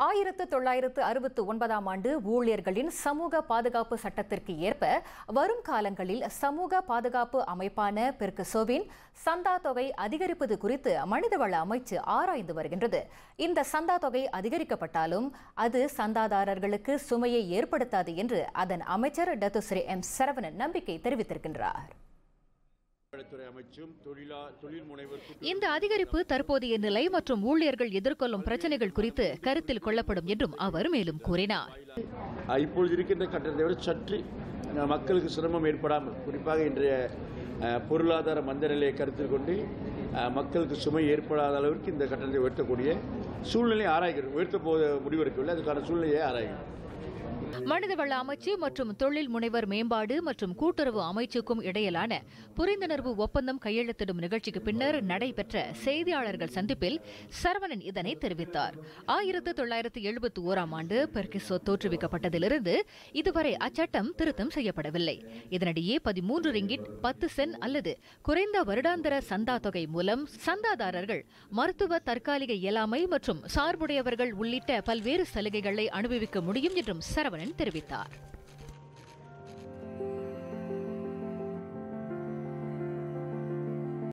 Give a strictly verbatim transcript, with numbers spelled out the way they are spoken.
ஆயிரத்து தொள்ளாயிரத்து அறுபத்து ஒன்பதாம் ஆண்டு ஊழியர்களின் சமூக பாதுகாப்பு சட்டத்திற்கு ஏற்ப வரும் காலங்களில் சமூக பாதுகாப்பு அமைப்பான பெர்குசோவின் சந்தா தொகை அதிகரிப்பது குறித்து மனிதவள அமைச்சு ஆராய்ந்து வருகின்றது. இந்த சந்தா தொகை அதிகரிக்கப்பட்டாலும் அது சந்தாதாரர்களுக்கு சுமையை ஏற்படுத்தாது என்று அதன் அமைச்சர் டத்துஸ்ரீ எம் சரவணன் நம்பிக்கை தெரிவித்திருக்கின்றார். இந்த அதிகரிப்பு தற்போதைய நிலை மற்றும் ஊழியர்கள் எதிர்கொள்ளும் பிரச்சனைகள் குறித்து கருத்தில் கொள்ளப்படும் என்றும் அவர் மேலும் கூறினார். இப்பொழுது இருக்கின்ற கட்டணத்தை விட சற்று மக்களுக்கு சிரமம் ஏற்படாமல், குறிப்பாக இன்றைய பொருளாதார மந்த நிலையை கருத்தில் கொண்டு மக்களுக்கு சுமை ஏற்படாத அளவிற்கு இந்த கட்டணத்தை உயர்த்தக்கூடிய சூழ்நிலை ஆராய்கிறது. உயர்த்த போத முடிவெடுக்கவில்லை, அதுக்கான சூழ்நிலையை ஆராய்கிறது. மனிதவள அமைச்சு மற்றும் தொழில் முனைவர் மேம்பாடு மற்றும் கூட்டுறவு அமைச்சுக்கும் இடையிலான புரிந்துணர்வு ஒப்பந்தம் கையெழுத்திடும் நிகழ்ச்சிக்கு பின்னர் நடைபெற்ற செய்தியாளர்கள் சந்திப்பில் சரவணன் இதனை தெரிவித்தார். ஆயிரத்து தொள்ளாயிரத்து எழுபத்தி ஓராம் ஆண்டு பெர்குசோ தோற்றுவிக்கப்பட்டதிலிருந்து இதுவரை அச்சட்டம் திருத்தம் செய்யப்படவில்லை. இதனிடையே பதிமூன்று ரிங்கிட் பத்து சென்ட் அல்லது குறைந்த வருடாந்திர சந்தா தொகை மூலம் சந்தாதாரர்கள் மருத்துவ தற்காலிக இயலாமை மற்றும் சார்புடையவர்கள் உள்ளிட்ட பல்வேறு சலுகைகளை அனுபவிக்க முடியும் என்றும் சரவணன் தெரிவித்தார்.